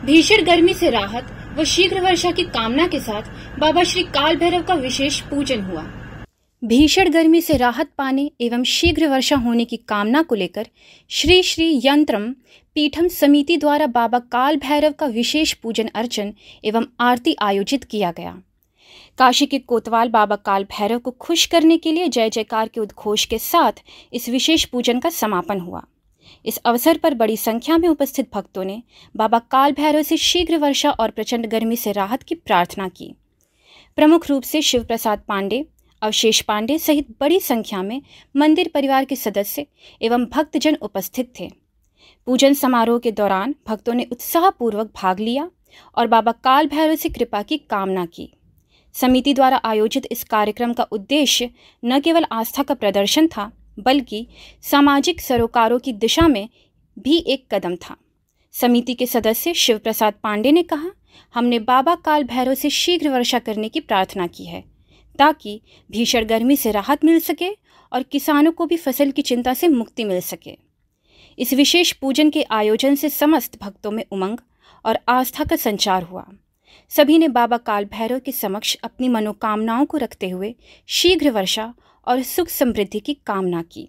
भीषण गर्मी से राहत व शीघ्र वर्षा की कामना के साथ बाबा श्री काल भैरव का विशेष पूजन हुआ। भीषण गर्मी से राहत पाने एवं शीघ्र वर्षा होने की कामना को लेकर श्री श्री यंत्रम पीठम समिति द्वारा बाबा काल भैरव का विशेष पूजन अर्चन एवं आरती आयोजित किया गया। काशी के कोतवाल बाबा काल भैरव को खुश करने के लिए जय जयकार के उद्घोष के साथ इस विशेष पूजन का समापन हुआ। इस अवसर पर बड़ी संख्या में उपस्थित भक्तों ने बाबा काल भैरव से शीघ्र वर्षा और प्रचंड गर्मी से राहत की प्रार्थना की। प्रमुख रूप से शिव प्रसाद पांडे, अवशेष पांडे सहित बड़ी संख्या में मंदिर परिवार के सदस्य एवं भक्तजन उपस्थित थे। पूजन समारोह के दौरान भक्तों ने उत्साहपूर्वक भाग लिया और बाबा काल भैरव से कृपा की कामना की। समिति द्वारा आयोजित इस कार्यक्रम का उद्देश्य न केवल आस्था का प्रदर्शन था, बल्कि सामाजिक सरोकारों की दिशा में भी एक कदम था। समिति के सदस्य शिव प्रसाद पांडे ने कहा, हमने बाबा काल भैरव से शीघ्र वर्षा करने की प्रार्थना की है ताकि भीषण गर्मी से राहत मिल सके और किसानों को भी फसल की चिंता से मुक्ति मिल सके। इस विशेष पूजन के आयोजन से समस्त भक्तों में उमंग और आस्था का संचार हुआ। सभी ने बाबा काल भैरव के समक्ष अपनी मनोकामनाओं को रखते हुए शीघ्र वर्षा और सुख समृद्धि की कामना की।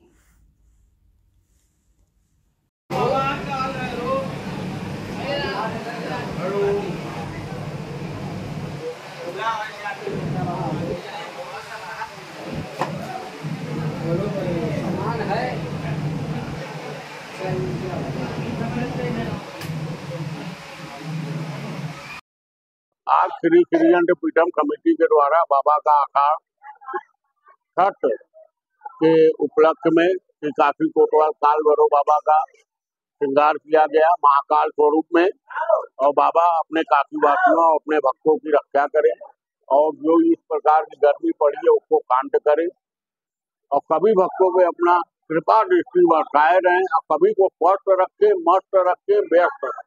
आज श्री श्री यंत्र पीठम कमेटी के द्वारा बाबा का आखाड़ छठ के उपलक्ष्य में श्री काशी कोतवाल काल भैरव बाबा का श्रृंगार किया गया महाकाल स्वरूप में। और बाबा अपने काशीवासियों और अपने भक्तों की रक्षा करें और जो इस प्रकार की गर्मी पड़ी है उसको शांत करें और सभी भक्तों पे अपना कृपा दृष्टि बरसाए रहें और सभी को स्वस्थ रखे, मस्त रखे, व्यस्त रखे।